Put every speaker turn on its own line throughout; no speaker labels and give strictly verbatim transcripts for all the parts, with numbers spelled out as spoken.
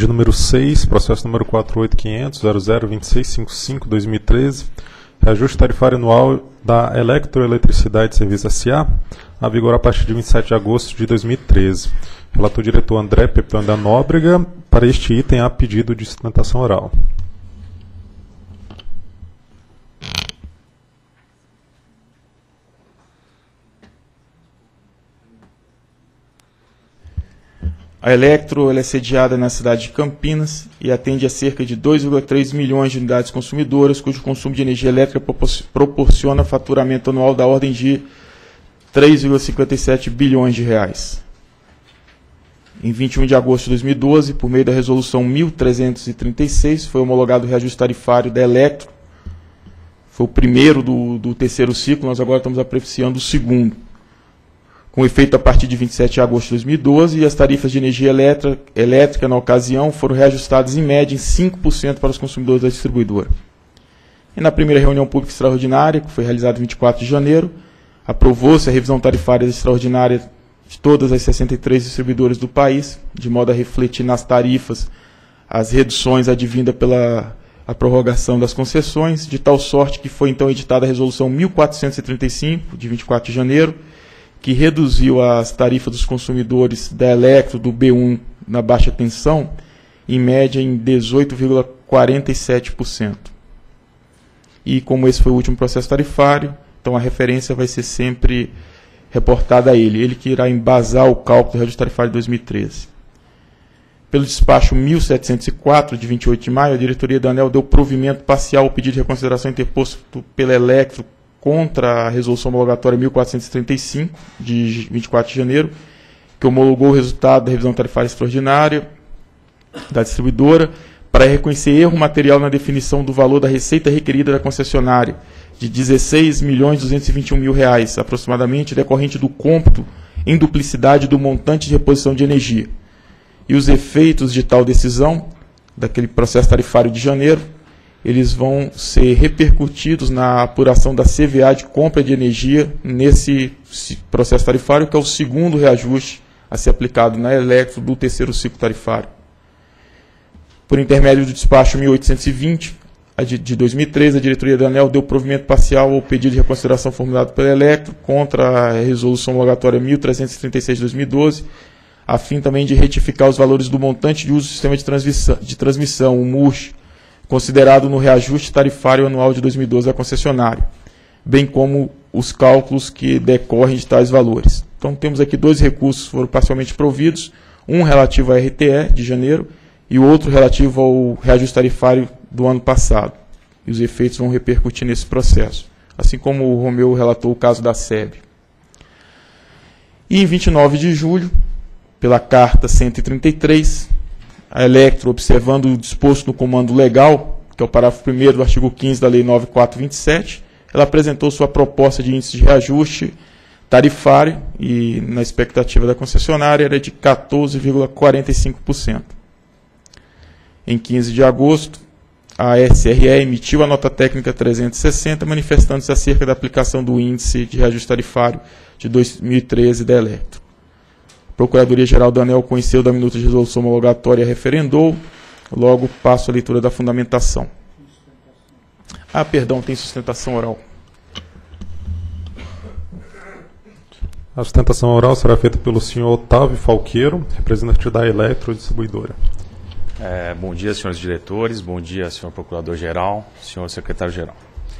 De número seis, processo número quatro oito quinhentos ponto zero zero dois seis cinco cinco barra dois mil e treze, reajuste tarifário anual da Eletroeletricidade Serviços S A, a vigorar a partir de vinte e sete de agosto de dois mil e treze. Relator diretor André Pepão da Nóbrega. Para este item, há pedido de sustentação oral.
A Elektro ela é sediada na cidade de Campinas e atende a cerca de dois vírgula três milhões de unidades consumidoras, cujo consumo de energia elétrica proporciona faturamento anual da ordem de três vírgula cinquenta e sete bilhões de reais. Em vinte e um de agosto de dois mil e doze, por meio da resolução mil trezentos e trinta e seis, foi homologado o reajuste tarifário da Elektro. Foi o primeiro do, do terceiro ciclo, nós agora estamos apreciando o segundo. Com efeito a partir de vinte e sete de agosto de dois mil e doze, e as tarifas de energia elétrica, elétrica na ocasião foram reajustadas em média em cinco por cento para os consumidores da distribuidora. E na primeira reunião pública extraordinária, que foi realizada em vinte e quatro de janeiro, aprovou-se a revisão tarifária extraordinária de todas as sessenta e três distribuidoras do país, de modo a refletir nas tarifas as reduções advindas pela a prorrogação das concessões, de tal sorte que foi então editada a resolução mil quatrocentos e trinta e cinco, de vinte e quatro de janeiro, que reduziu as tarifas dos consumidores da Elektro do B um na baixa tensão, em média em dezoito vírgula quarenta e sete por cento. E como esse foi o último processo tarifário, então a referência vai ser sempre reportada a ele, ele que irá embasar o cálculo do reajuste tarifário de dois mil e treze. Pelo despacho mil setecentos e quatro, de vinte e oito de maio, a diretoria da ANEEL deu provimento parcial ao pedido de reconsideração interposto pela Elektro contra a resolução homologatória mil quatrocentos e trinta e cinco, de vinte e quatro de janeiro, que homologou o resultado da revisão tarifária extraordinária da distribuidora para reconhecer erro material na definição do valor da receita requerida da concessionária, de dezesseis milhões duzentos e vinte e um mil reais, aproximadamente, decorrente do cômputo em duplicidade do montante de reposição de energia. E os efeitos de tal decisão, daquele processo tarifário de janeiro, eles vão ser repercutidos na apuração da C V A de compra de energia nesse processo tarifário, que é o segundo reajuste a ser aplicado na Elektro do terceiro ciclo tarifário. Por intermédio do despacho mil oitocentos e vinte, de dois mil e treze, a diretoria da ANEEL deu provimento parcial ao pedido de reconsideração formulado pela Elektro contra a resolução homologatória mil trezentos e trinta e seis de dois mil e doze, a fim também de retificar os valores do montante de uso do sistema de transmissão, de transmissão o M U R, considerado no reajuste tarifário anual de dois mil e doze da concessionária, bem como os cálculos que decorrem de tais valores. Então temos aqui dois recursos que foram parcialmente providos, um relativo à R T E de janeiro e o outro relativo ao reajuste tarifário do ano passado. E os efeitos vão repercutir nesse processo, assim como o Romeu relatou o caso da S E B. E em vinte e nove de julho, pela carta cento e trinta e três, a Elektro, observando o disposto no comando legal, que é o parágrafo primeiro do artigo quinze da Lei nove mil quatrocentos e vinte e sete, ela apresentou sua proposta de índice de reajuste tarifário e, na expectativa da concessionária, era de quatorze vírgula quarenta e cinco por cento. Em quinze de agosto, a S R E emitiu a nota técnica trezentos e sessenta, manifestando-se acerca da aplicação do índice de reajuste tarifário de dois mil e treze da Elektro. A Procuradoria-Geral da ANEEL conheceu da minuta de resolução homologatória e referendou. Logo, passo a leitura da fundamentação. Ah, perdão, tem sustentação oral.
A sustentação oral será feita pelo senhor Otávio Falqueiro, representante da Elektro Distribuidora.
É, bom dia, senhores diretores, bom dia, senhor Procurador-Geral, senhor Secretário-Geral.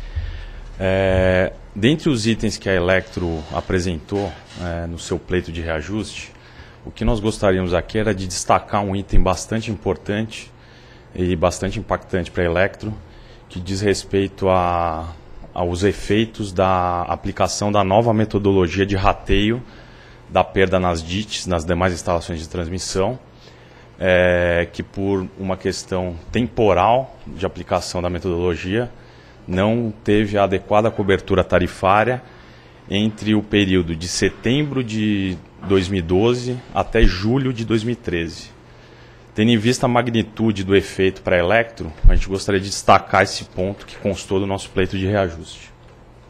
É, dentre os itens que a Elektro apresentou é, no seu pleito de reajuste, o que nós gostaríamos aqui era de destacar um item bastante importante e bastante impactante para a Elektro, que diz respeito a, aos efeitos da aplicação da nova metodologia de rateio da perda nas D I Ts, nas demais instalações de transmissão, é, que por uma questão temporal de aplicação da metodologia não teve a adequada cobertura tarifária entre o período de setembro de dois mil e doze até julho de dois mil e treze. Tendo em vista a magnitude do efeito para a Elektro, a gente gostaria de destacar esse ponto que constou do nosso pleito de reajuste.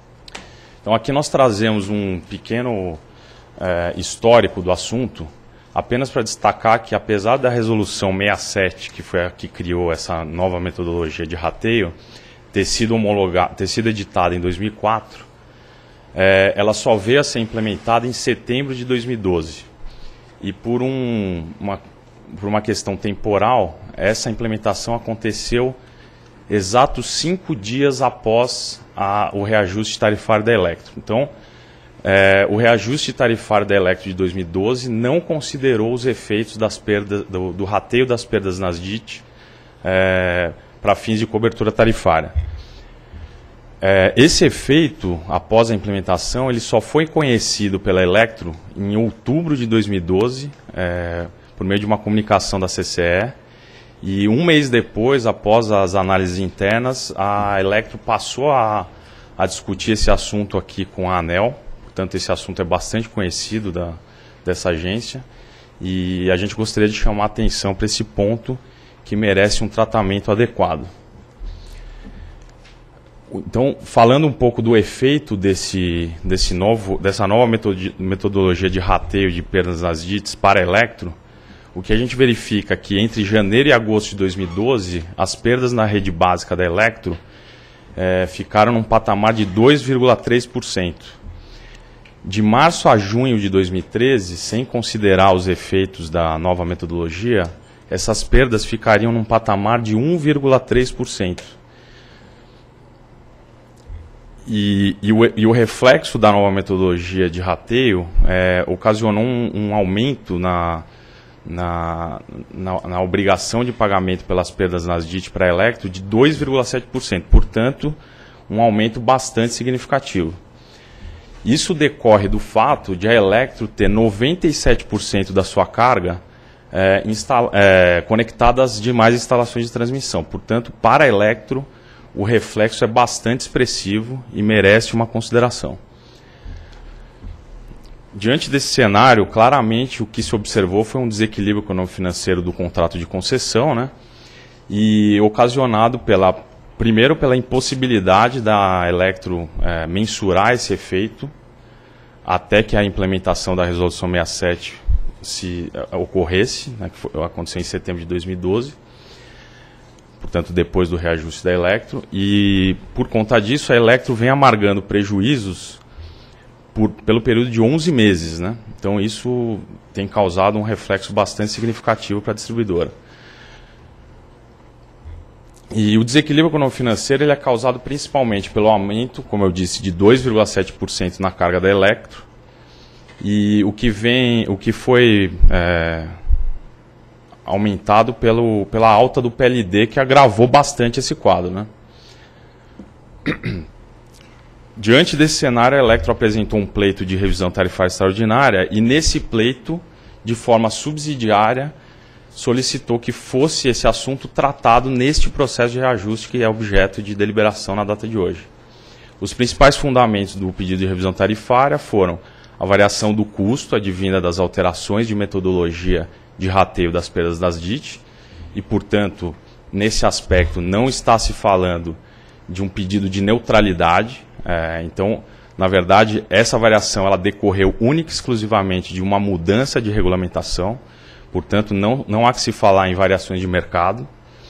Então aqui nós trazemos um pequeno é, histórico do assunto, apenas para destacar que, apesar da resolução sessenta e sete, que foi a que criou essa nova metodologia de rateio, ter sido, homologada, ter sido editada em dois mil e quatro, é, ela só veio a ser implementada em setembro de dois mil e doze. E por, um, uma, por uma questão temporal, essa implementação aconteceu exatos cinco dias após a, o reajuste tarifário da Elektro. Então, é, o reajuste tarifário da Elektro de dois mil e doze não considerou os efeitos das perdas, do, do rateio das perdas nas D I T é, para fins de cobertura tarifária. É, esse efeito, após a implementação, ele só foi conhecido pela Elektro em outubro de dois mil e doze, é, por meio de uma comunicação da C C E, e um mês depois, após as análises internas, a Elektro passou a, a discutir esse assunto aqui com a ANEEL. Portanto, esse assunto é bastante conhecido da, dessa agência, e a gente gostaria de chamar a atenção para esse ponto que merece um tratamento adequado. Então, falando um pouco do efeito desse, desse novo, dessa nova metodologia de rateio de perdas nas D I Ts para a Elektro, o que a gente verifica é que entre janeiro e agosto de dois mil e doze, as perdas na rede básica da Elektro é, ficaram num patamar de dois vírgula três por cento. De março a junho de dois mil e treze, sem considerar os efeitos da nova metodologia, essas perdas ficariam num patamar de um vírgula três por cento. E, e, o, e o reflexo da nova metodologia de rateio é, ocasionou um, um aumento na, na, na, na obrigação de pagamento pelas perdas nas D I T para a Elektro de dois vírgula sete por cento, portanto, um aumento bastante significativo. Isso decorre do fato de a Elektro ter noventa e sete por cento da sua carga é, instala, é, conectada às demais instalações de transmissão. Portanto, para a Elektro, o reflexo é bastante expressivo e merece uma consideração. Diante desse cenário, claramente o que se observou foi um desequilíbrio econômico-financeiro do contrato de concessão, né, e ocasionado pela, primeiro pela impossibilidade da Elektro é, mensurar esse efeito até que a implementação da resolução sessenta e sete se, é, ocorresse, né, que foi, aconteceu em setembro de dois mil e doze. Portanto, depois do reajuste da Elektro, e por conta disso a Elektro vem amargando prejuízos por, pelo período de onze meses, né? Então isso tem causado um reflexo bastante significativo para a distribuidora. E o desequilíbrio econômico-financeiro ele é causado principalmente pelo aumento, como eu disse, de dois vírgula sete por cento na carga da Elektro, e o que, vem, o que foi... É, aumentado pelo, pela alta do P L D, que agravou bastante esse quadro, né? Diante desse cenário, a Elektro apresentou um pleito de revisão tarifária extraordinária e, nesse pleito, de forma subsidiária, solicitou que fosse esse assunto tratado neste processo de reajuste que é objeto de deliberação na data de hoje. Os principais fundamentos do pedido de revisão tarifária foram a variação do custo advinda das alterações de metodologia de rateio das perdas das D I T, e, portanto, nesse aspecto não está se falando de um pedido de neutralidade. É, então, na verdade, essa variação ela decorreu única e exclusivamente de uma mudança de regulamentação, portanto, não, não há que se falar em variações de mercado.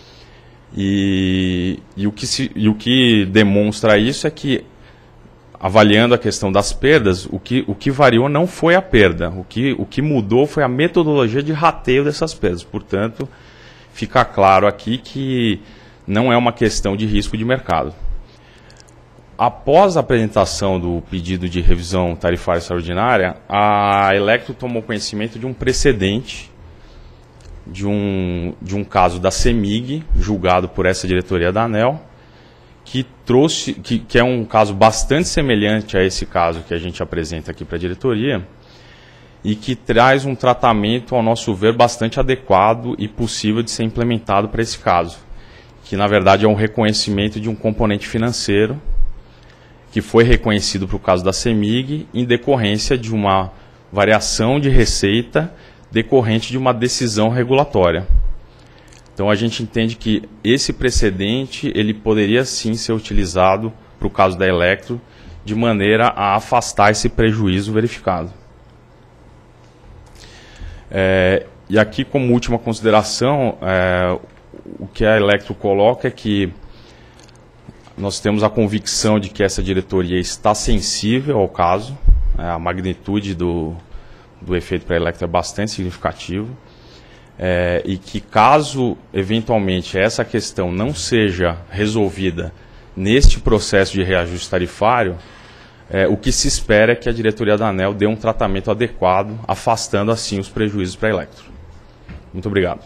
E, e, o que se, e o que demonstra isso é que, avaliando a questão das perdas, o que, o que variou não foi a perda. O que, o que mudou foi a metodologia de rateio dessas perdas. Portanto, fica claro aqui que não é uma questão de risco de mercado. Após a apresentação do pedido de revisão tarifária extraordinária, a Elektro tomou conhecimento de um precedente, de um, de um caso da CEMIG, julgado por essa diretoria da ANEEL, que trouxe, que, que é um caso bastante semelhante a esse caso que a gente apresenta aqui para a diretoria, e que traz um tratamento, ao nosso ver, bastante adequado e possível de ser implementado para esse caso, que na verdade é um reconhecimento de um componente financeiro, que foi reconhecido para o caso da CEMIG, em decorrência de uma variação de receita decorrente de uma decisão regulatória. Então a gente entende que esse precedente ele poderia sim ser utilizado para o caso da Elektro, de maneira a afastar esse prejuízo verificado. É, e aqui, como última consideração, é, o que a Elektro coloca é que nós temos a convicção de que essa diretoria está sensível ao caso, é, a magnitude do, do efeito para a Elektro é bastante significativo, é, e que caso, eventualmente, essa questão não seja resolvida neste processo de reajuste tarifário, é, o que se espera é que a diretoria da ANEEL dê um tratamento adequado, afastando assim os prejuízos para a Elektro. Muito obrigado.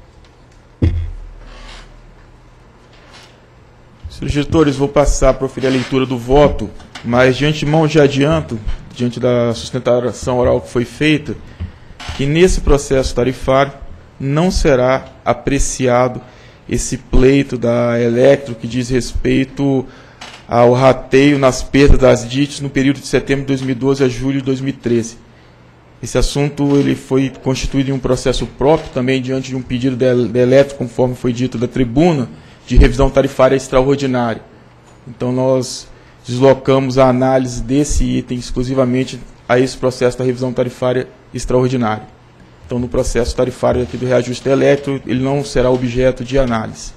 Senhores diretores, vou passar para proferir a leitura do voto, mas de antemão já adianto, diante da sustentação oral que foi feita, que nesse processo tarifário não será apreciado esse pleito da Elektro que diz respeito ao rateio nas perdas das D I Ts no período de setembro de dois mil e doze a julho de dois mil e treze. Esse assunto ele foi constituído em um processo próprio, também diante de um pedido da Elektro, conforme foi dito da tribuna, de revisão tarifária extraordinária. Então, nós deslocamos a análise desse item exclusivamente a esse processo da revisão tarifária extraordinária. Então, no processo tarifário aqui do reajuste da Elektro, ele não será objeto de análise.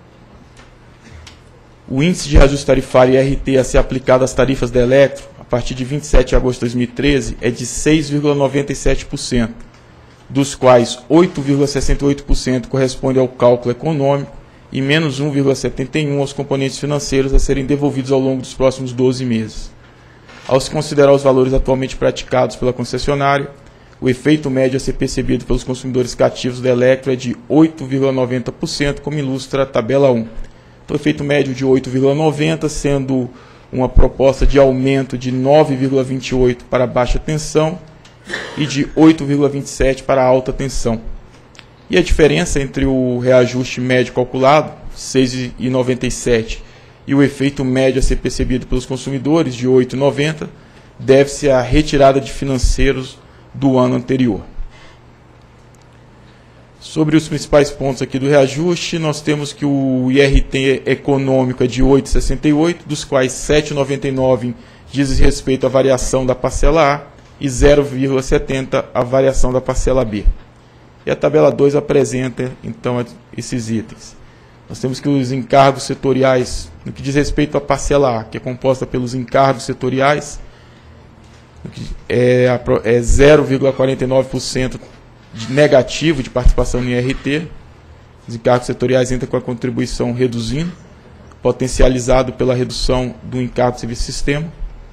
O índice de reajuste tarifário I R T a ser aplicado às tarifas da Elektro, a partir de vinte e sete de agosto de dois mil e treze, é de seis vírgula noventa e sete por cento, dos quais oito vírgula sessenta e oito por cento corresponde ao cálculo econômico e menos um vírgula setenta e um por cento aos componentes financeiros a serem devolvidos ao longo dos próximos doze meses. Ao se considerar os valores atualmente praticados pela concessionária, o efeito médio a ser percebido pelos consumidores cativos da Elektro é de oito vírgula noventa por cento, como ilustra a tabela um. Então, o efeito médio de oito vírgula noventa por cento, sendo uma proposta de aumento de nove vírgula vinte e oito por cento para baixa tensão e de oito vírgula vinte e sete por cento para alta tensão. E a diferença entre o reajuste médio calculado, seis vírgula noventa e sete por cento, e o efeito médio a ser percebido pelos consumidores, de oito vírgula noventa por cento, deve-se à retirada de financeiros do ano anterior. Sobre os principais pontos aqui do reajuste, nós temos que o I R T econômico é de oito vírgula sessenta e oito, dos quais sete vírgula noventa e nove diz respeito à variação da parcela A e zero vírgula setenta à variação da parcela B. E a tabela dois apresenta, então, esses itens. Nós temos que os encargos setoriais, no que diz respeito à parcela A, que é composta pelos encargos setoriais, é, é zero vírgula quarenta e nove por cento de negativo de participação no I R T. Os encargos setoriais entram com a contribuição reduzindo, potencializado pela redução do encargo de serviço sistema.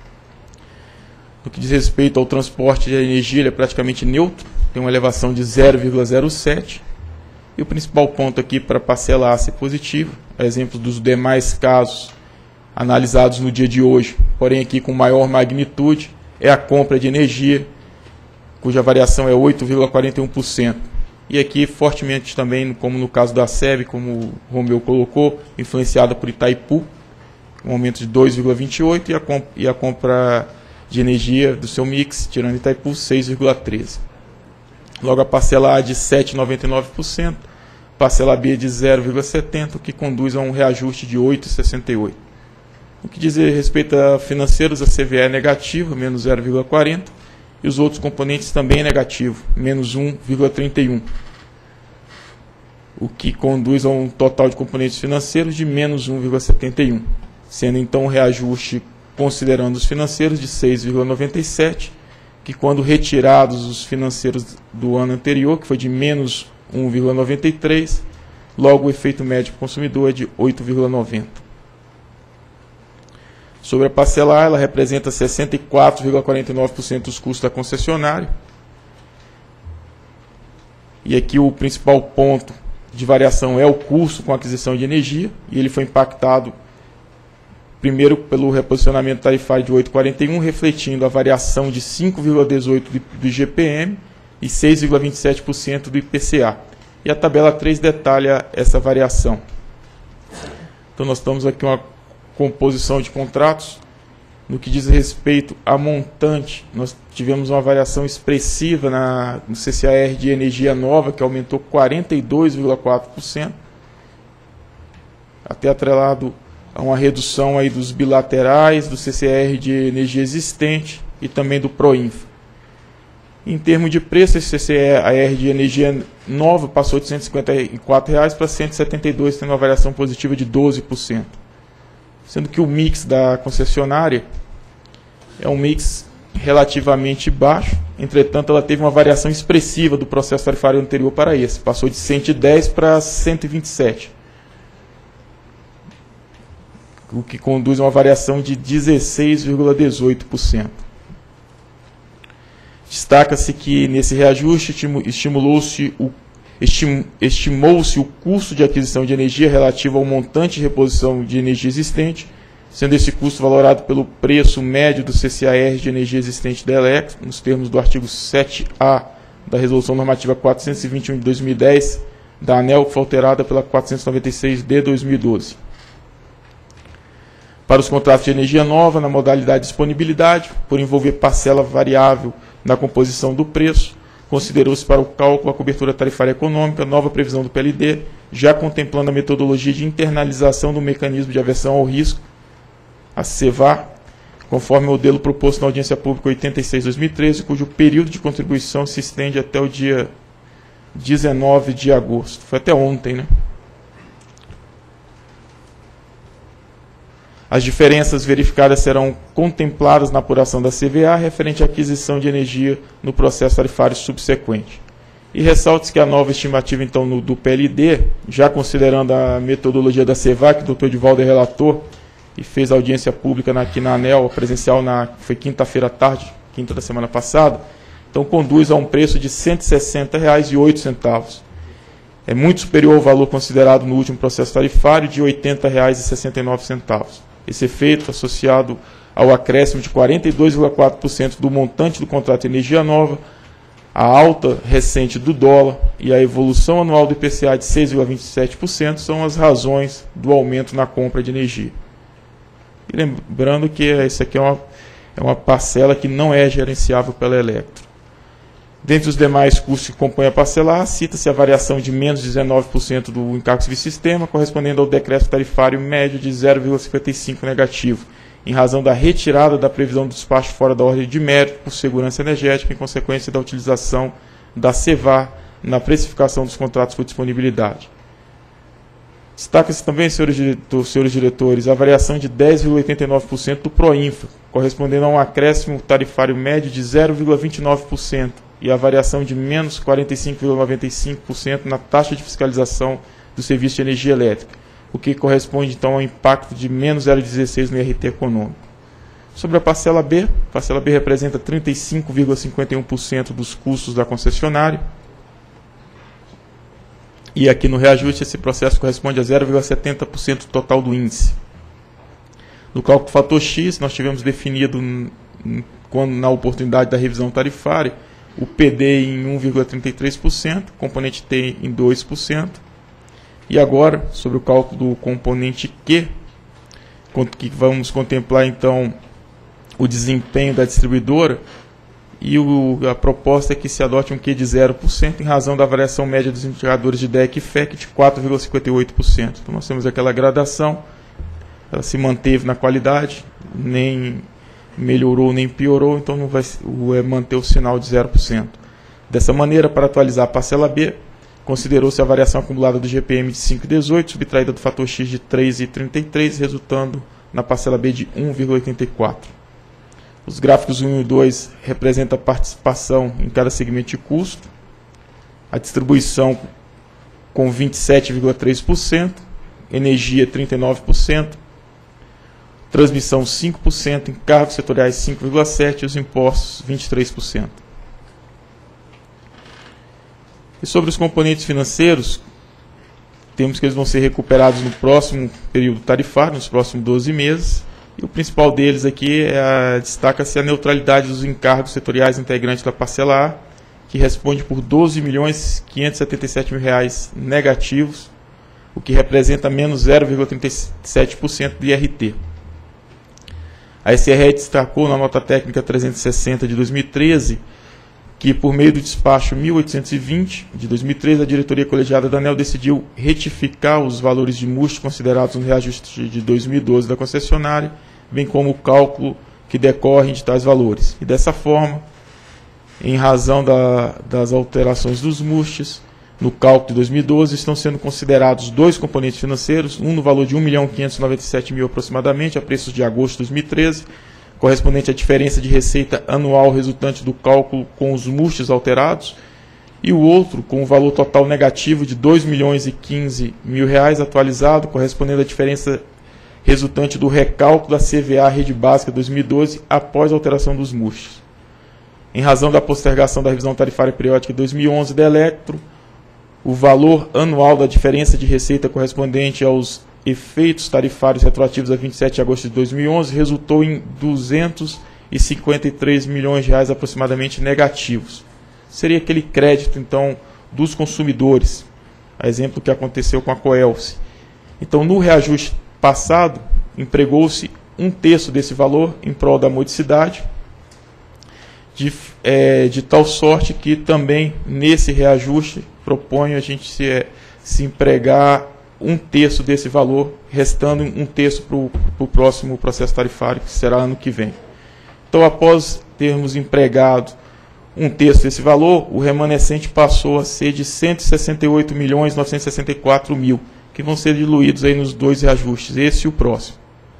No que diz respeito ao transporte de energia, ele é praticamente neutro, tem uma elevação de zero vírgula zero sete. E o principal ponto aqui para a parcela A ser positivo, a exemplo dos demais casos analisados no dia de hoje, porém aqui com maior magnitude, é a compra de energia, cuja variação é oito vírgula quarenta e um por cento. E aqui, fortemente também, como no caso da S E B, como o Romeu colocou, influenciada por Itaipu, um aumento de dois vírgula vinte e oito por cento, e a, comp e a compra de energia do seu mix, tirando Itaipu, seis vírgula treze por cento. Logo, a parcela A de sete vírgula noventa e nove por cento, parcela B de zero vírgula setenta por cento, o que conduz a um reajuste de oito vírgula sessenta e oito por cento. No que diz respeito a financeiros, a C V A é negativa, menos zero vírgula quarenta por cento, e os outros componentes também é negativo, menos um vírgula trinta e um por cento, o que conduz a um total de componentes financeiros de menos um vírgula setenta e um por cento, sendo então um reajuste, considerando os financeiros, de seis vírgula noventa e sete por cento, que quando retirados os financeiros do ano anterior, que foi de menos um vírgula noventa e três por cento, logo o efeito médio para o consumidor é de oito vírgula noventa por cento. Sobre a parcela A, ela representa sessenta e quatro vírgula quarenta e nove por cento dos custos da concessionária. E aqui o principal ponto de variação é o custo com aquisição de energia, e ele foi impactado primeiro pelo reposicionamento tarifário de oito vírgula quarenta e um, refletindo a variação de cinco vírgula dezoito por cento do I G P M e seis vírgula vinte e sete por cento do I P C A. E a tabela três detalha essa variação. Então nós estamos aqui uma composição de contratos. No que diz respeito a montante, nós tivemos uma variação expressiva na, no C C A R de energia nova, que aumentou quarenta e dois vírgula quatro por cento, até atrelado a uma redução aí dos bilaterais, do C C A R de energia existente e também do Proinfa. Em termos de preço, esse C C E A R de energia nova passou de cento e cinquenta e quatro reais para cento e setenta e dois reais, tendo uma variação positiva de doze por cento. Sendo que o mix da concessionária é um mix relativamente baixo, entretanto ela teve uma variação expressiva do processo tarifário anterior para esse, passou de cento e dez para cento e vinte e sete, o que conduz a uma variação de dezesseis vírgula dezoito por cento. Destaca-se que nesse reajuste estimulou-se o, estim, estimou-se o custo de aquisição de energia relativo ao montante de reposição de energia existente, sendo esse custo valorado pelo preço médio do C C A R de energia existente da Electro, nos termos do artigo sete A da Resolução Normativa quatrocentos e vinte e um de dois mil e dez, da ANEEL, que foi alterada pela quatrocentos e noventa e seis de dois mil e doze. Para os contratos de energia nova, na modalidade de disponibilidade, por envolver parcela variável na composição do preço, considerou-se para o cálculo a cobertura tarifária econômica, nova previsão do P L D, já contemplando a metodologia de internalização do mecanismo de aversão ao risco, a CEVAR, conforme o modelo proposto na audiência pública oitenta e seis barra dois mil e treze, cujo período de contribuição se estende até o dia dezenove de agosto. Foi até ontem, né? As diferenças verificadas serão contempladas na apuração da C V A referente à aquisição de energia no processo tarifário subsequente. E ressalte-se que a nova estimativa então, no, do P L D, já considerando a metodologia da CEVAR, que o doutor Edivaldo é relator, e fez audiência pública na, aqui na ANEEL, presencial, na, foi quinta-feira à tarde, quinta da semana passada, então conduz a um preço de cento e sessenta reais e oito centavos. É muito superior ao valor considerado no último processo tarifário de oitenta reais e sessenta e nove centavos. Esse efeito, associado ao acréscimo de quarenta e dois vírgula quatro por cento do montante do contrato de energia nova, a alta recente do dólar e a evolução anual do I P C A de seis vírgula vinte e sete por cento são as razões do aumento na compra de energia. E lembrando que isso aqui é uma, é uma parcela que não é gerenciável pela Electro. Dentre os demais custos que compõem a parcela A, cita-se a variação de menos dezenove por cento do encargo serviço-sistema, correspondendo ao decreto tarifário médio de zero vírgula cinquenta e cinco negativo, em razão da retirada da previsão do despacho fora da ordem de mérito por segurança energética, em consequência da utilização da CEVAR na precificação dos contratos por disponibilidade. Destaca-se também, senhores, diretor, senhores diretores, a variação de dez vírgula oitenta e nove por cento do PROINFRA, correspondendo a um acréscimo tarifário médio de zero vírgula vinte e nove por cento, e a variação de menos quarenta e cinco vírgula noventa e cinco por cento na taxa de fiscalização do serviço de energia elétrica, o que corresponde então ao impacto de menos zero vírgula dezesseis no I R T econômico. Sobre a parcela B, a parcela B representa trinta e cinco vírgula cinquenta e um por cento dos custos da concessionária, e aqui no reajuste esse processo corresponde a zero vírgula setenta por cento total do índice. No cálculo do fator X, nós tivemos definido, quando, na oportunidade da revisão tarifária, o P D em um vírgula trinta e três por cento, componente T em dois por cento. E agora, sobre o cálculo do componente Q, que vamos contemplar então o desempenho da distribuidora, e o, a proposta é que se adote um Q de zero por cento em razão da variação média dos indicadores de D E C e F E C de quatro vírgula cinquenta e oito por cento. Então nós temos aquela gradação, ela se manteve na qualidade, nem melhorou nem piorou, então não vai manter o sinal de zero por cento. Dessa maneira, para atualizar a parcela B, considerou-se a variação acumulada do G P M de cinco vírgula dezoito, subtraída do fator X de três vírgula trinta e três, resultando na parcela B de um vírgula oitenta e quatro. Os gráficos um e dois representam a participação em cada segmento de custo, a distribuição com vinte e sete vírgula três por cento, energia trinta e nove por cento, transmissão cinco por cento, encargos setoriais cinco vírgula sete por cento e os impostos vinte e três por cento. E sobre os componentes financeiros, temos que eles vão ser recuperados no próximo período tarifário, nos próximos doze meses, e o principal deles aqui é a, destaca-se a neutralidade dos encargos setoriais integrantes da parcela A, que responde por doze milhões quinhentos e setenta e sete mil reais negativos, o que representa menos zero vírgula trinta e sete por cento do I R T. A S R E destacou na nota técnica trezentos e sessenta de dois mil e treze que, por meio do despacho mil oitocentos e vinte de dois mil e treze, a diretoria colegiada da ANEEL decidiu retificar os valores de M U S T considerados no reajuste de dois mil e doze da concessionária, bem como o cálculo que decorre de tais valores. E dessa forma, em razão da, das alterações dos M U S Ts no cálculo de dois mil e doze, estão sendo considerados dois componentes financeiros, um no valor de um milhão quinhentos e noventa e sete mil aproximadamente, a preços de agosto de dois mil e treze, correspondente à diferença de receita anual resultante do cálculo com os M U S Ts alterados, e o outro com o valor total negativo de dois milhões e quinze mil reais atualizado, correspondendo à diferença resultante do recálculo da C V A Rede Básica dois mil e doze após a alteração dos M U S Ts. Em razão da postergação da revisão tarifária periódica de dois mil e onze da Elektro, o valor anual da diferença de receita correspondente aos efeitos tarifários retroativos a vinte e sete de agosto de dois mil e onze resultou em duzentos e cinquenta e três milhões de reais aproximadamente negativos. Seria aquele crédito, então, dos consumidores, a exemplo que aconteceu com a Coelce. Então, no reajuste passado, empregou-se um terço desse valor em prol da modicidade, de, é, de tal sorte que também nesse reajuste proponho a gente se, é, se empregar um terço desse valor, restando um terço para o próximo processo tarifário, que será ano que vem. Então, após termos empregado um terço desse valor, o remanescente passou a ser de cento e sessenta e oito milhões novecentos e sessenta e quatro mil, que vão ser diluídos aí nos dois reajustes, esse e o próximo.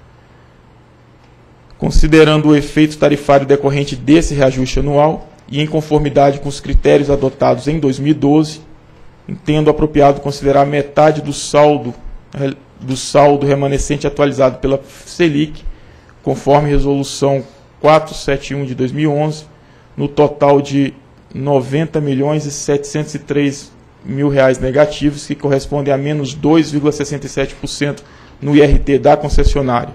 Considerando o efeito tarifário decorrente desse reajuste anual e em conformidade com os critérios adotados em dois mil e doze, entendo apropriado considerar metade do saldo, do saldo remanescente atualizado pela Selic, conforme resolução quatrocentos e setenta e um de dois mil e onze, no total de noventa milhões e setecentos e três mil reais negativos, que correspondem a menos dois vírgula sessenta e sete por cento no I R T da concessionária.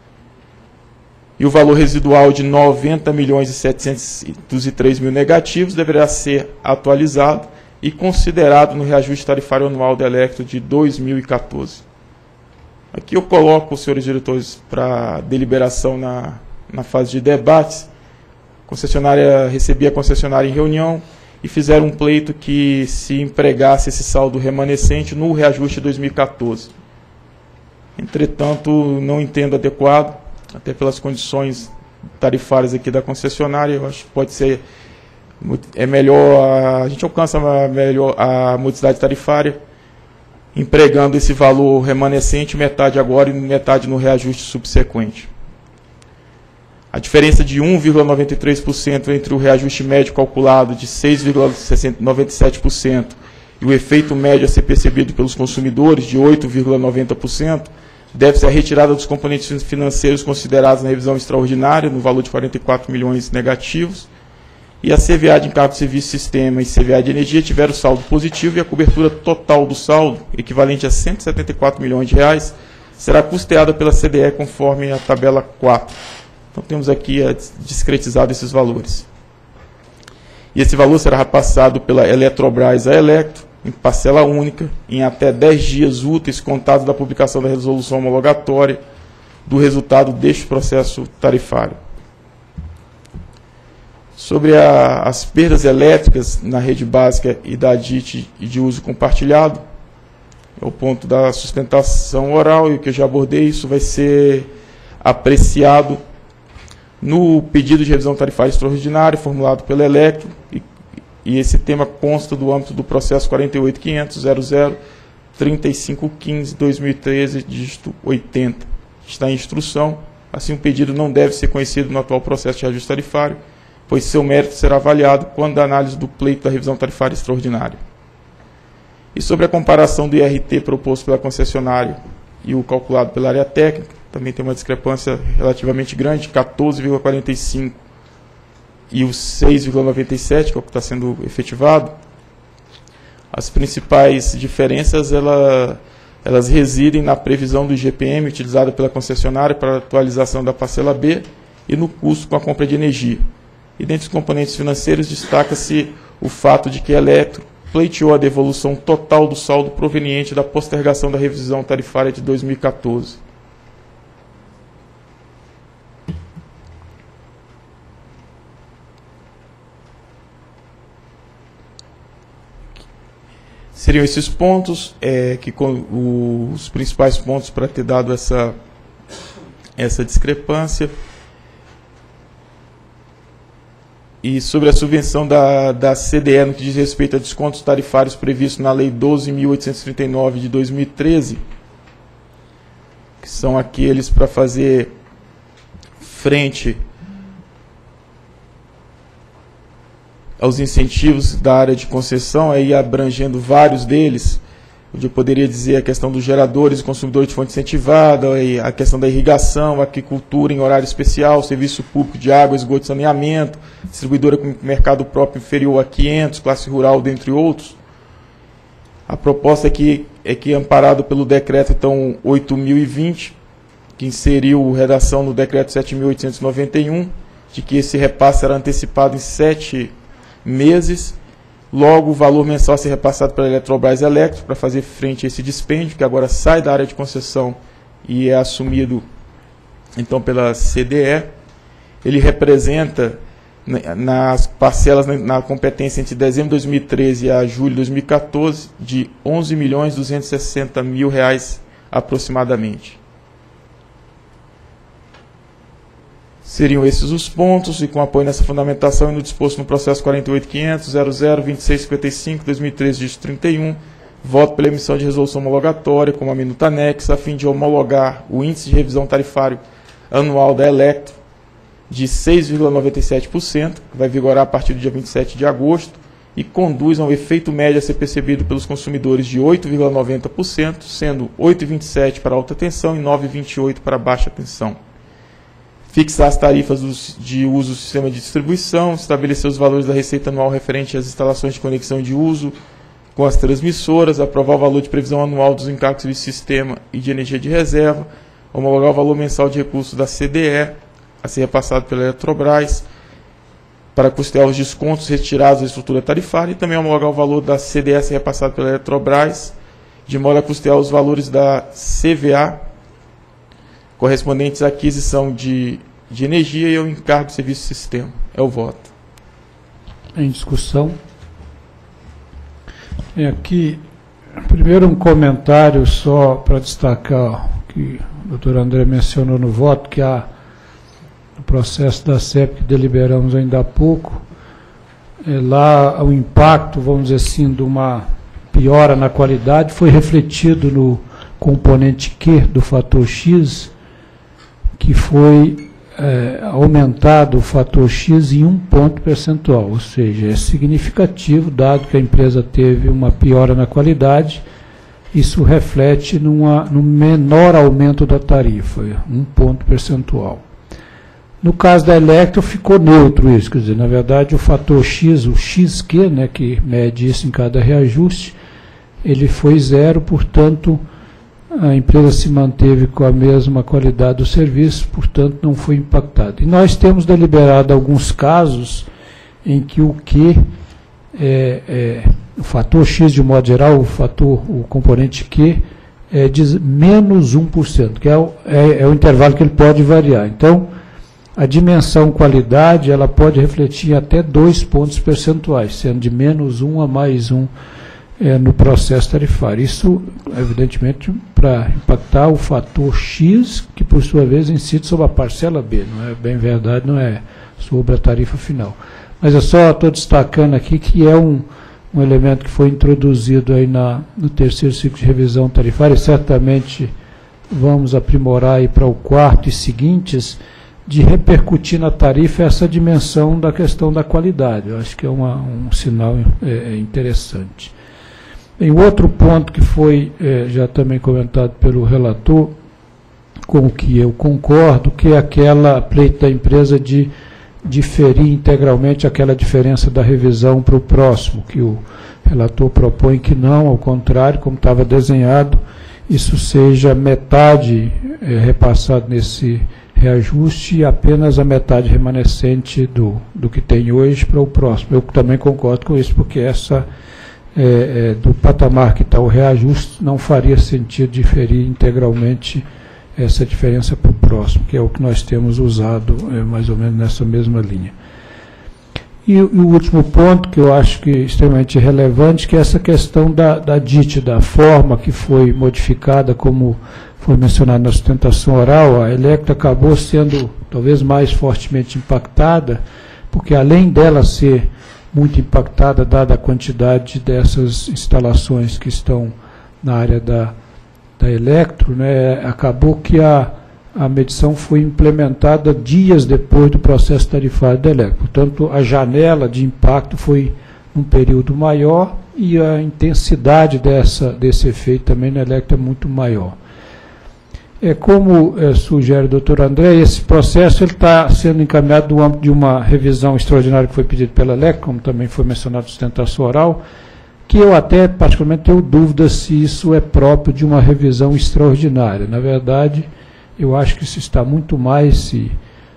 E o valor residual de noventa milhões e setecentos e três mil negativos deverá ser atualizado e considerado no reajuste tarifário anual da Elektro de dois mil e quatorze. Aqui eu coloco os senhores diretores para deliberação na, na fase de debates. A concessionária, recebi a concessionária em reunião e fizeram um pleito que se empregasse esse saldo remanescente no reajuste de dois mil e quatorze. Entretanto, não entendo adequado, até pelas condições tarifárias aqui da concessionária, eu acho que pode ser, é melhor, a gente alcança a, melhor, a modicidade tarifária, empregando esse valor remanescente, metade agora e metade no reajuste subsequente. A diferença de um vírgula noventa e três por cento entre o reajuste médio calculado de seis vírgula noventa e sete por cento e o efeito médio a ser percebido pelos consumidores de oito vírgula noventa por cento deve ser a retirada dos componentes financeiros considerados na revisão extraordinária, no valor de quarenta e quatro milhões negativos, e a C V A de encargo de serviço sistema e C V A de energia tiveram saldo positivo e a cobertura total do saldo, equivalente a cento e setenta e quatro milhões de reais, será custeada pela C D E conforme a tabela quatro. Então temos aqui a discretizado esses valores. E esse valor será repassado pela Eletrobras à Elektro, em parcela única, em até dez dias úteis contados da publicação da resolução homologatória do resultado deste processo tarifário. Sobre a, as perdas elétricas na rede básica e da D I T e de uso compartilhado, é o ponto da sustentação oral, e o que eu já abordei, isso vai ser apreciado no pedido de revisão tarifária extraordinária formulado pela Elektro, e, e esse tema consta do âmbito do processo quarenta e oito mil quinhentos ponto zero zero trinta e cinco quinze barra dois mil e treze, dígito oitenta. Está em instrução, assim o pedido não deve ser conhecido no atual processo de reajuste tarifário, pois seu mérito será avaliado quando da análise do pleito da revisão tarifária extraordinária. E sobre a comparação do I R T proposto pela concessionária e o calculado pela área técnica, também tem uma discrepância relativamente grande, quatorze vírgula quarenta e cinco e o seis vírgula noventa e sete, que é o que está sendo efetivado. As principais diferenças ela, elas residem na previsão do I G P M utilizada pela concessionária para a atualização da parcela B e no custo com a compra de energia. E dentre os componentes financeiros destaca-se o fato de que a Elektro pleiteou a devolução total do saldo proveniente da postergação da revisão tarifária de dois mil e quatorze. Seriam esses pontos, é, que com, os principais pontos para ter dado essa, essa discrepância. E sobre a subvenção da, da C D E no que diz respeito a descontos tarifários previstos na Lei doze mil oitocentos e trinta e nove de dois mil e treze, que são aqueles para fazer frente aos incentivos da área de concessão, aí abrangendo vários deles, onde eu poderia dizer a questão dos geradores e consumidores de fonte incentivada, a questão da irrigação, aquicultura em horário especial, serviço público de água, esgoto e saneamento, distribuidora com mercado próprio inferior a quinhentos, classe rural, dentre outros. A proposta é que, é que amparado pelo decreto então, oito mil e vinte, que inseriu redação no decreto sete mil oitocentos e noventa e um, de que esse repasse será antecipado em sete meses. Logo, o valor mensal a ser repassado pela Eletrobras Elétrico para fazer frente a esse dispêndio, que agora sai da área de concessão e é assumido então pela C D E. Ele representa nas parcelas na competência entre dezembro de dois mil e treze a julho de dois mil e quatorze de onze milhões duzentos e sessenta mil reais aproximadamente. Seriam esses os pontos, e com apoio nessa fundamentação e no disposto no processo quarenta e oito ponto quinhentos ponto zero zero vinte e seis cinquenta e cinco dois mil e treze, dígito trinta e um, voto pela emissão de resolução homologatória com uma minuta anexa, a fim de homologar o índice de revisão tarifário anual da Electro de seis vírgula noventa e sete por cento, que vai vigorar a partir do dia vinte e sete de agosto, e conduz a um efeito médio a ser percebido pelos consumidores de oito vírgula noventa por cento, sendo oito vírgula vinte e sete por cento para alta tensão e nove vírgula vinte e oito por cento para baixa tensão. Fixar as tarifas de uso do sistema de distribuição, estabelecer os valores da receita anual referente às instalações de conexão de uso com as transmissoras, aprovar o valor de previsão anual dos encargos de sistema e de energia de reserva, homologar o valor mensal de recursos da C D E, a ser repassado pela Eletrobras, para custear os descontos retirados da estrutura tarifária, e também homologar o valor da C D E a ser repassado pela Eletrobras, de modo a custear os valores da C V A, correspondentes à aquisição de, de energia e ao encargo de serviço de sistema. É o voto.
Em discussão. É aqui, primeiro um comentário só para destacar o que o doutor André mencionou no voto, que há no processo da C E P que deliberamos ainda há pouco, é, lá o impacto, vamos dizer assim, de uma piora na qualidade foi refletido no componente Q do fator X, que foi é, aumentado o fator X em um ponto percentual, ou seja, é significativo, dado que a empresa teve uma piora na qualidade, isso reflete numa, num menor aumento da tarifa, um ponto percentual. No caso da Electro, ficou neutro isso, quer dizer, na verdade, o fator X, o X Q, né, que mede isso em cada reajuste, ele foi zero, portanto, a empresa se manteve com a mesma qualidade do serviço, portanto, não foi impactada. E nós temos deliberado alguns casos em que o Q, é, é, o fator X, de modo geral, o fator, o componente Q, é de menos um por cento, que é o, é, é o intervalo que ele pode variar. Então, a dimensão qualidade, ela pode refletir até dois pontos percentuais, sendo de menos um a mais um é, no processo tarifário. Isso, evidentemente, para impactar o fator X, que por sua vez incide sobre a parcela B, não é bem verdade, não é sobre a tarifa final. Mas eu só estou destacando aqui que é um, um elemento que foi introduzido aí na, no terceiro ciclo de revisão tarifária, e certamente vamos aprimorar aí para o quarto e seguintes, de repercutir na tarifa essa dimensão da questão da qualidade. Eu acho que é uma, um sinal é, interessante. Tem outro ponto que foi é, já também comentado pelo relator, com o que eu concordo, que é aquela pleito da empresa de diferir integralmente aquela diferença da revisão para o próximo, que o relator propõe que não, ao contrário, como estava desenhado, isso seja metade é, repassado nesse reajuste e apenas a metade remanescente do, do que tem hoje para o próximo. Eu também concordo com isso, porque essa é, é, do patamar que está o reajuste, não faria sentido diferir integralmente essa diferença para o próximo, que é o que nós temos usado é, mais ou menos nessa mesma linha. E, e o último ponto, que eu acho que é extremamente relevante, que é essa questão da, da D I T, da forma que foi modificada, como foi mencionado na sustentação oral. A Electro acabou sendo talvez mais fortemente impactada porque além dela ser muito impactada, dada a quantidade dessas instalações que estão na área da, da Elektro, né, acabou que a, a medição foi implementada dias depois do processo tarifário da Elektro. Portanto, a janela de impacto foi um período maior e a intensidade dessa, desse efeito também na Elektro é muito maior. É, como é, sugere o doutor André, esse processo está sendo encaminhado no âmbito de uma revisão extraordinária que foi pedida pela Elektro, como também foi mencionado sustentação oral, que eu até particularmente tenho dúvida se isso é próprio de uma revisão extraordinária. Na verdade, eu acho que isso está muito mais, se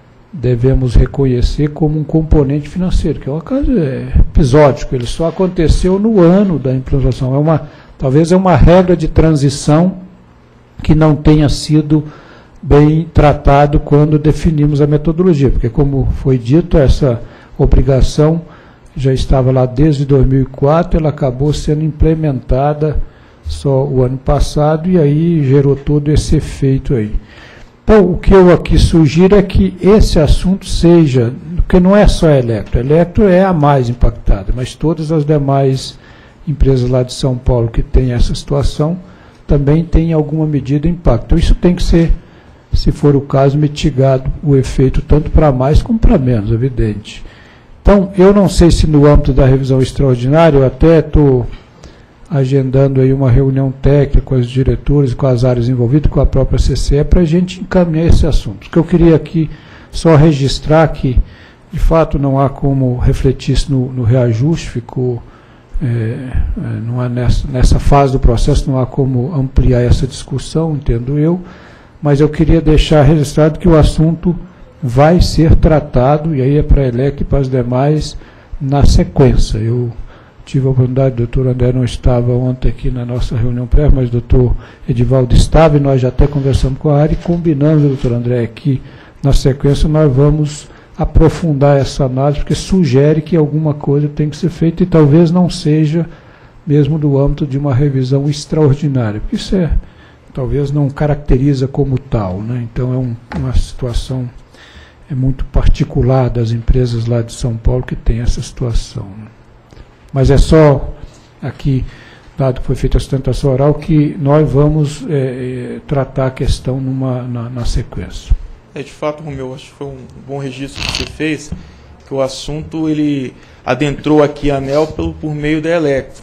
devemos reconhecer, como um componente financeiro, que é um caso episódico, ele só aconteceu no ano da implantação. É uma, talvez é uma regra de transição que não tenha sido bem tratado quando definimos a metodologia, porque, como foi dito, essa obrigação já estava lá desde dois mil e quatro, ela acabou sendo implementada só o ano passado, e aí gerou todo esse efeito aí. Então, o que eu aqui sugiro é que esse assunto seja, porque não é só a Elektro, a Elektro é a mais impactada, mas todas as demais empresas lá de São Paulo que têm essa situação também têm alguma medida de impacto. Então, isso tem que ser, se for o caso, mitigado o efeito tanto para mais como para menos, evidente. Então, eu não sei se no âmbito da revisão extraordinária, eu até estou agendando aí uma reunião técnica com os diretores, com as áreas envolvidas, com a própria C C E, para a gente encaminhar esse assunto. O que eu queria aqui só registrar que, de fato, não há como refletir isso no, no reajuste, ficou, é, não há nessa, nessa fase do processo, não há como ampliar essa discussão, entendo eu, mas eu queria deixar registrado que o assunto vai ser tratado, e aí é para a Elektro e para as demais, na sequência. Eu tive a oportunidade, o doutor André não estava ontem aqui na nossa reunião prévia, mas o doutor Edivaldo estava, e nós já até conversamos com a área e combinamos, doutor André, que na sequência nós vamos aprofundar essa análise, porque sugere que alguma coisa tem que ser feita e talvez não seja mesmo do âmbito de uma revisão extraordinária, porque isso é, talvez não caracteriza como tal, né? Então é um, uma situação é muito particular das empresas lá de São Paulo que tem essa situação, né? Mas é só aqui, dado que foi feita a sustentação oral, que nós vamos é, tratar a questão numa, na, na sequência.
É, de fato, Romeu, acho que foi um bom registro que você fez, que o assunto ele adentrou aqui a ANEEL pelo, por meio da Elektro.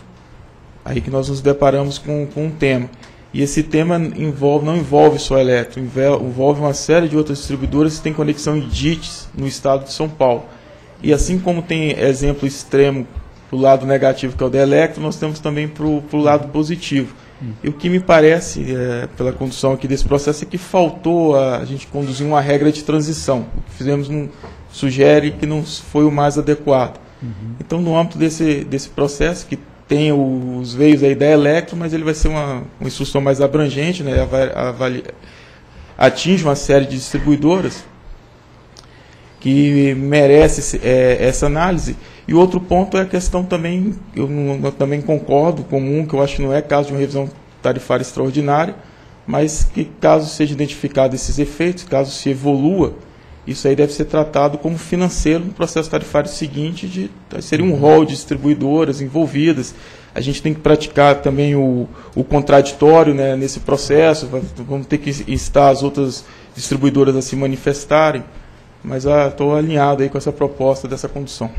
Aí que nós nos deparamos com, com um tema. E esse tema envolve, não envolve só a Elektro, envolve uma série de outras distribuidoras que têm conexão em D I Ts no estado de São Paulo. E assim como tem exemplo extremo para o lado negativo, que é o da Elektro, nós temos também para o lado positivo. Hum. E o que me parece, é, pela condução aqui desse processo, é que faltou a, a gente conduzir uma regra de transição. O que fizemos não, sugere que não foi o mais adequado. Uhum. Então, no âmbito desse, desse processo, que tem os veios aí da Elektro, mas ele vai ser uma, uma instrução mais abrangente, né, avali, atinge uma série de distribuidoras que merece é, essa análise. E outro ponto é a questão também, eu, não, eu também concordo, comum, que eu acho que não é caso de uma revisão tarifária extraordinária, mas que caso seja identificado esses efeitos, caso se evolua, isso aí deve ser tratado como financeiro no processo tarifário seguinte, de, seria um rol de distribuidoras envolvidas. A gente tem que praticar também o, o contraditório, né, nesse processo, vamos ter que instar as outras distribuidoras a se manifestarem, mas estou ah, alinhado aí com essa proposta dessa condução.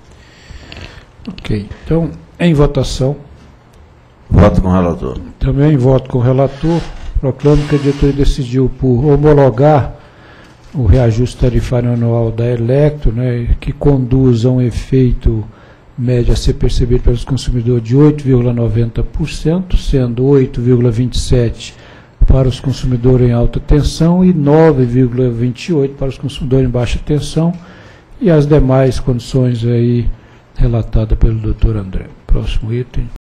Ok, então, em votação.
Voto com o relator.
Também voto com o relator. Proclamo que a diretoria decidiu por homologar o reajuste tarifário anual da Elektro, né, que conduz a um efeito médio a ser percebido pelos consumidores de oito vírgula noventa por cento, sendo oito vírgula vinte e sete por cento para os consumidores em alta tensão e nove vírgula vinte e oito por cento para os consumidores em baixa tensão, e as demais condições aí relatadas pelo doutor André. Próximo item.